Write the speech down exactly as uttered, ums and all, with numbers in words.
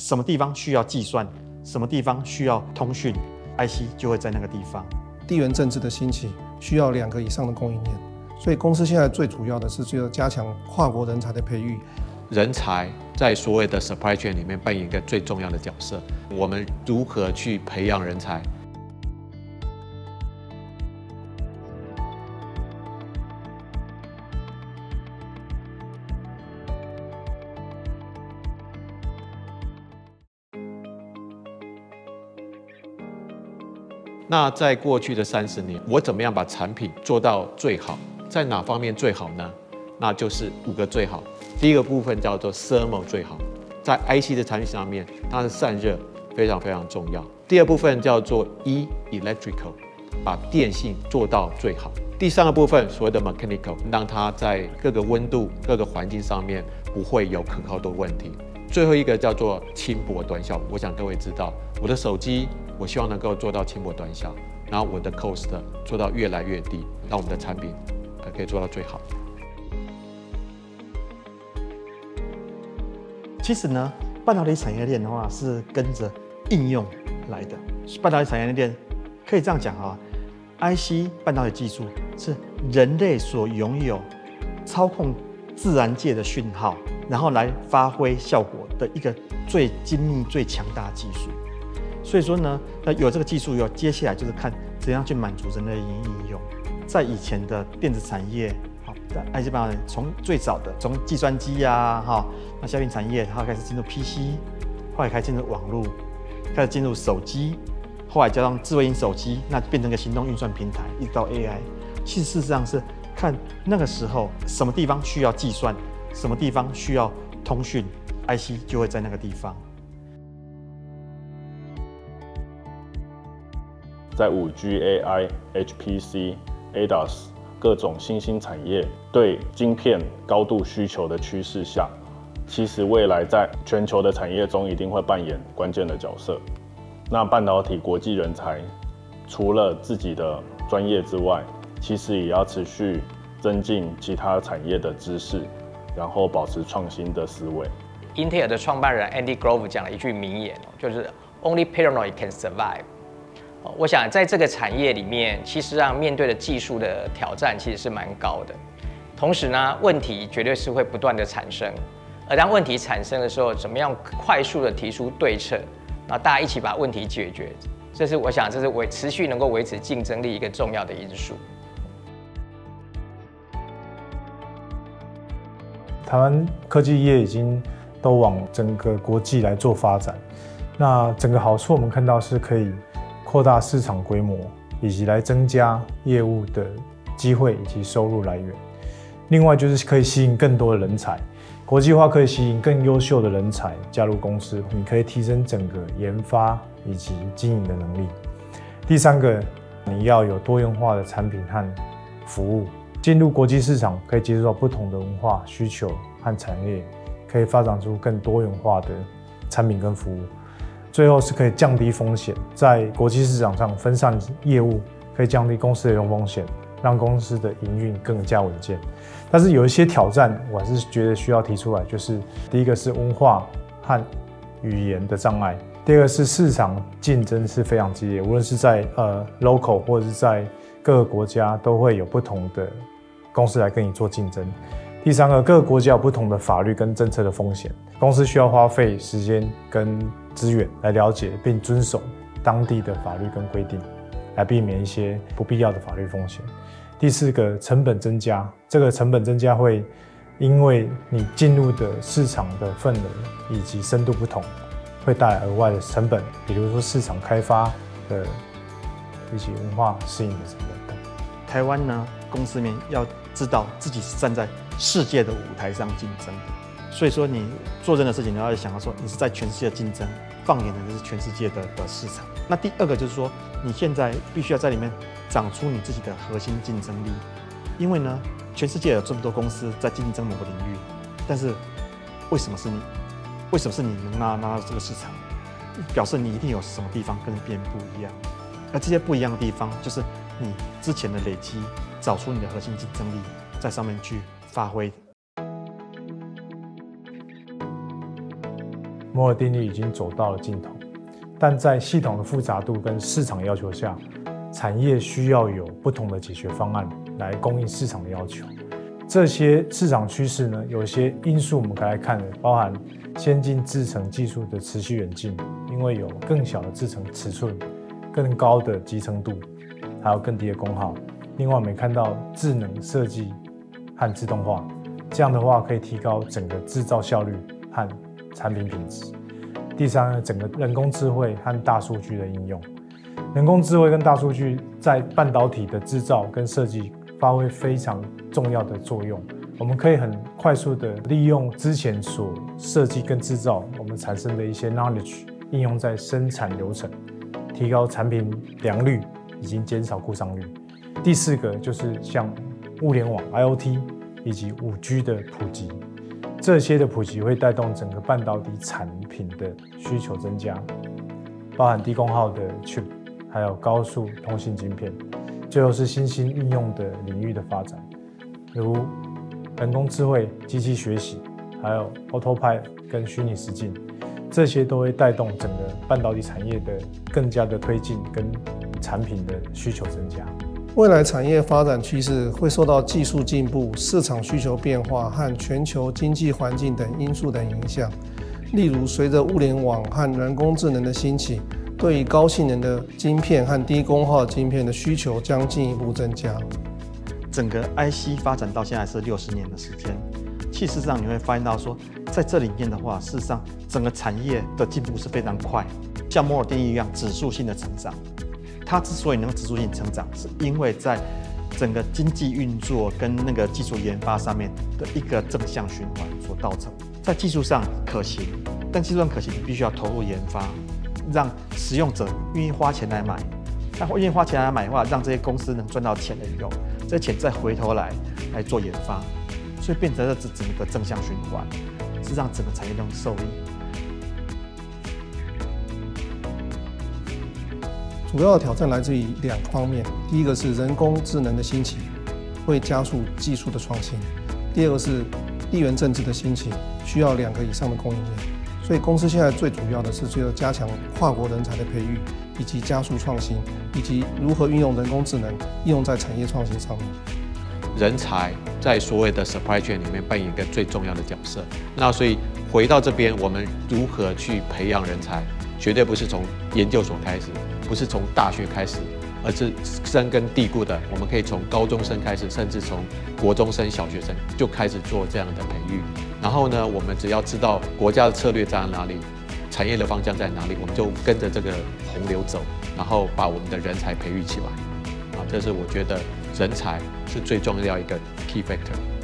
什么地方需要计算，什么地方需要通讯 ，I C 就会在那个地方。 地缘政治的兴起需要两个以上的供应链，所以公司现在最主要的是就要加强跨国人才的培育。 人才在所谓的 supply chain 里面扮演一个最重要的角色。我们如何去培养人才？那在过去的三十年，我怎么样把产品做到最好？在哪方面最好呢？那就是五个最好。第一个部分叫做 thermal 最好，在 I C 的产品上面，它的散热非常非常重要。第二部分叫做 E electrical， 把电性做到最好。第三个部分所谓的 mechanical， 让它在各个温度、各个环境上面不会有可靠的问题。最后一个叫做轻薄短小，我想各位知道，我的手机我希望能够做到轻薄短小，然后我的 cost 做到越来越低，让我们的产品可以做到最好。 其实呢，半导体产业链的话是跟着应用来的。半导体产业链可以这样讲啊 ，I C 半导体技术是人类所拥有操控自然界的讯号，然后来发挥效果的一个最精密、最强大的技术。所以说呢，那有这个技术以后，接下来就是看怎样去满足人类的应用。在以前的电子产业。I C 半导体从最早的从计算机呀，哈，那消费产业，然后开始进入 P C， 后来开始进入网络，开始进入手机，后来加上智慧型手机，那变成一个行动运算平台，一直到 A I。其实事实上是看那个时候什么地方需要计算，什么地方需要通讯 ，I C 就会在那个地方。 在 五 G、A I、H P C、A D A S。各种新兴产业对晶片高度需求的趋势下，其实未来在全球的产业中一定会扮演关键的角色。那半导体国际人才除了自己的专业之外，其实也要持续增进其他产业的知识，然后保持创新的思维。 英特尔的创办人 Andy Grove 讲了一句名言，就是 "Only paranoid can survive"。我想在这个产业里面，其实上面对的技术的挑战其实是蛮高的，同时呢，问题绝对是会不断的产生，而当问题产生的时候，怎么样快速的提出对策，然后大家一起把问题解决，这是我想这是维持续能够维持竞争力一个重要的因素。 台湾科技业已经都往整个国际来做发展，那整个好处我们看到是可以扩大市场规模，以及来增加业务的机会以及收入来源。另外就是可以吸引更多的人才，国际化可以吸引更优秀的人才加入公司，你可以提升整个研发以及经营的能力。第三个，你要有多元化的产品和服务，进入国际市场可以接触到不同的文化需求和产业，可以发展出更多元化的产品跟服务。最后是可以降低风险，在国际市场上分散业务，可以降低公司的风险，让公司的营运更加稳健。但是有一些挑战，我还是觉得需要提出来，就是第一个是文化和语言的障碍，第二个是市场竞争是非常激烈，无论是在呃 local 或者是在各个国家都会有不同的公司来跟你做竞争。第三个，各个国家有不同的法律跟政策的风险，公司需要花费时间跟资源来了解并遵守当地的法律跟规定，来避免一些不必要的法律风险。第四个，成本增加，这个成本增加会因为你进入的市场的份额以及深度不同，会带来额外的成本，比如说市场开发的以及文化适应的成本等。 台湾呢，公司面要知道自己是站在世界的舞台上竞争的，所以说你做任何事情，你要想到说你是在全世界竞争，放眼的就是全世界的的市场。那第二个就是说，你现在必须要在里面长出你自己的核心竞争力，因为呢，全世界有这么多公司在竞争某个领域，但是为什么是你？为什么是你能拿拿到这个市场？表示你一定有什么地方跟别人不一样，而这些不一样的地方，就是你之前的累积，找出你的核心竞争力，在上面去发挥。 摩尔定律已经走到了尽头，但在系统的复杂度跟市场要求下，产业需要有不同的解决方案来供应市场的要求。这些市场趋势呢，有一些因素我们可以来看的，包含先进制程技术的持续演进，因为有更小的制程尺寸、更高的集成度，还有更低的功耗。另外，我们也看到智能设计和自动化，这样的话可以提高整个制造效率和产品品质。第三呢，整个人工智慧和大数据的应用。人工智慧跟大数据在半导体的制造跟设计发挥非常重要的作用。我们可以很快速的利用之前所设计跟制造我们产生的一些 knowledge， 应用在生产流程，提高产品良率以及减少故障率。第四个就是像物联网 I O T 以及五 G 的普及，这些的普及会带动整个半导体产品的需求增加，包含低功耗的 chip， 还有高速通信晶片。最后是新兴应用的领域的发展，如人工智慧、机器学习，还有 Autopilot 跟虚拟实境，这些都会带动整个半导体产业的更加的推进跟产品的需求增加。 未来产业发展趋势会受到技术进步、市场需求变化和全球经济环境等因素的影响。例如，随着物联网和人工智能的兴起，对于高性能的晶片和低功耗晶片的需求将进一步增加。 整个 I C 发展到现在是六十年的时间，其实上你会发现到说，在这里面的话，事实上整个产业的进步是非常快，像摩尔定律一样指数性的成长。它之所以能指数性成长，是因为在整个经济运作跟那个技术研发上面的一个正向循环所造成。在技术上可行，但技术上可行，你必须要投入研发，让使用者愿意花钱来买。那愿意花钱来买的话，让这些公司能赚到钱了以后，这些钱再回头来来做研发，所以变成了这整个正向循环，是让整个产业能受益。 主要的挑战来自于两方面，第一个是人工智能的兴起，会加速技术的创新；第二个是地缘政治的兴起，需要两个以上的供应链。所以公司现在最主要的是就要加强跨国人才的培育，以及加速创新，以及如何运用人工智能应用在产业创新上面。 人才在所谓的 supply chain 里面扮演一个最重要的角色。那所以回到这边，我们如何去培养人才，绝对不是从研究所开始，不是从大学开始，而是深根蒂固的。我们可以从高中生开始，甚至从国中生、小学生就开始做这样的培育。然后呢，我们只要知道国家的策略在哪里，产业的方向在哪里，我们就跟着这个洪流走，然后把我们的人才培育起来。啊，这是我觉得人才是最重要一个 key factor。